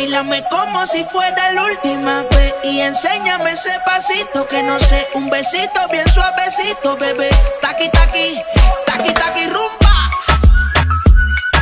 Báilame como si fuera la última vez y enséñame ese pasito que no sé, un besito bien suavecito, bebé. Taqui, taqui, taqui, taqui, rumba.